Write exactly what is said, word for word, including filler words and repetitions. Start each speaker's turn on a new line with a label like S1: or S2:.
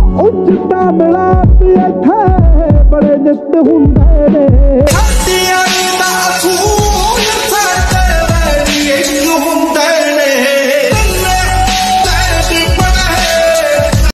S1: ਉਹ ਚਿੱਟਾ ਮਿਲਾ ਇੱਥੇ ਬੜੇ ਨਿੱਤ ਹੁੰਦੇ ਨੇ।